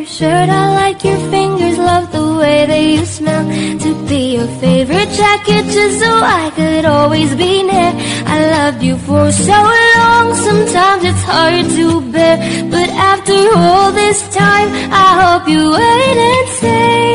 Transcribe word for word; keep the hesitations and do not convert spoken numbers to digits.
your shirt, I like your fingers, love the way that you smell. To be your favorite jacket just so I could always be near. I loved you for so long, sometimes it's hard to bear. But after all this time, I hope you wait and say